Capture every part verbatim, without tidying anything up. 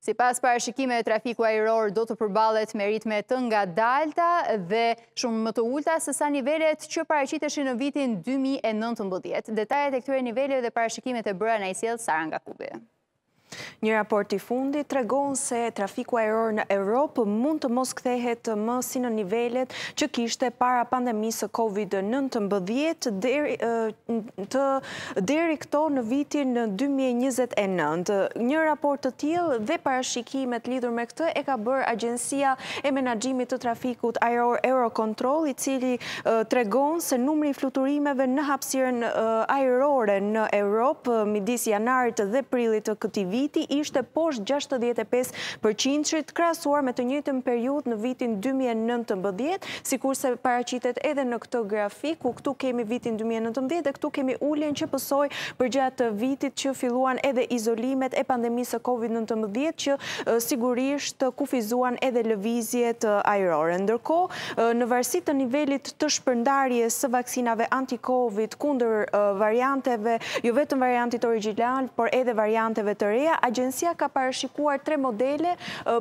Sipas parashikimeve, trafiku ajror do të përballet me ritme të ngadalta dhe shumë më të ulta se sa nivelet që paraqiteshin në vitin dy mijë e nëntëmbëdhjetë. Detajet e këtyre niveleve dhe parashikimet e bëra na i sjell Sara Ngakubi. Një raport i fundit tregon se trafiku ajror në Europë mund të mos kthehet më si në nivelet që kishte para pandemisë së kovid nëntëmbëdhjetë deri të deri këto në vitin dy mijë e njëzet e nëntë. Një raport të tillë dhe parashikimet lidhur me këtë e ka bërë Agjencia e Menaxhimit të Trafikut Ajror Eurocontrol, i cili tregon se numri i fluturimeve në hapësirën ajrore në Europë midis janarit dhe prillit të këtij viti ishte poshtë gjashtëdhjetë e pesë përqind krahasuar me të njëjtën periudhë në vitin dy mijë e nëntëmbëdhjetë, sikurse paraqitet edhe në këtë grafik, ku këtu kemi vitin dy mijë e nëntëmbëdhjetë dhe këtu kemi uljen që pësoi përgjatë vitit që filluan edhe izolimet e pandemisë së kovid nëntëmbëdhjetë që sigurisht kufizuan edhe lëvizjet ajrore. Ndërkohë, në varësi të nivelit të shpërndarjes së vaksinave anti-Covid kundër varianteve, jo vetëm variantit origjinal, por edhe varianteve të reja, Agjencia ka parashikuar tre modele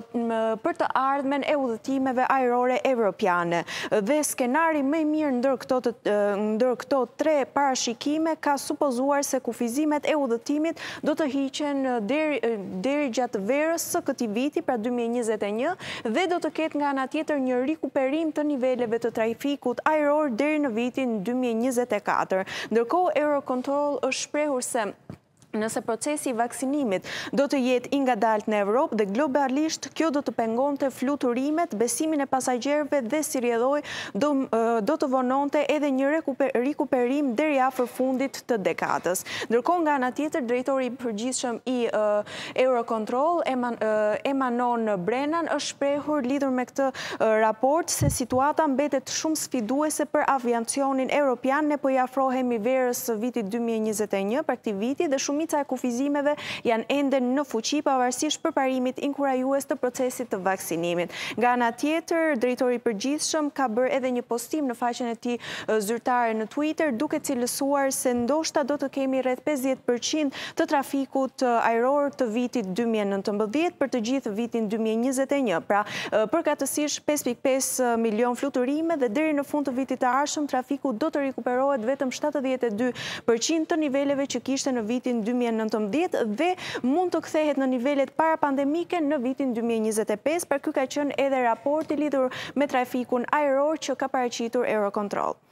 për të ardhmen e udhëtimeve ajrore evropiane. Dhe skenari më i mirë ndër këto, të, ndër këto tre parashikime ka supozuar se kufizimet e udhëtimit do të hiqen deri, deri gjatë verës së këtij viti, pra dy mijë e njëzet e një, dhe do të ketë nga ana tjetër një rikuperim të niveleve të trafikut ajror deri në vitin dy mijë e njëzet e katër. Ndërkohë, Eurocontrol është shprehur se nëse procesi i vaksinimit do të jetë i ngadalt në Evropë dhe globalisht, kjo do të pengonte fluturimet, besimin e pasagjerëve dhe si rrjedhoi do, do të vononte edhe një rekuper, rikuperim deri afër fundit të dekadës. Ndërkohë, nga ana tjetër, drejtori i përgjithshëm i uh, Eurocontrol, Eman, uh, Emanon Brennan, është shprehur lidhur me këtë uh, raport se situata mbetet shumë sfiduese për aviacionin europian. Ne po i afrohemi verës së vitit dy mijë e njëzet e një, për këtij viti, dhe shumë Shumica e kufizimeve janë ende në fuqi pavarësisht përparimit inkurajues të procesit të vaksinimit. Nga ana tjetër, drejtori i përgjithshëm ka bërë edhe një postim në faqen e tij zyrtare në Twitter, duke cilësuar se ndoshta do të kemi rreth pesëdhjetë përqind të trafikut ajror të vitit dy mijë e nëntëmbëdhjetë për të gjithë vitin dy mijë e njëzet e një. Pra, përkatësisht pesë pikë pesë milion fluturime dhe deri në fund të vitit të ardhshëm trafiku do të rikuperohet vetëm shtatëdhjetë e dy përqind të niveleve që kishte në vitin dy mijë e nëntëmbëdhjetë dhe mund të kthehet në nivelet para pandemike në vitin dy mijë e njëzet e pesë, për ky ka qenë edhe raporti lidhur me trafikun ajror që ka paraqitur Eurocontrol.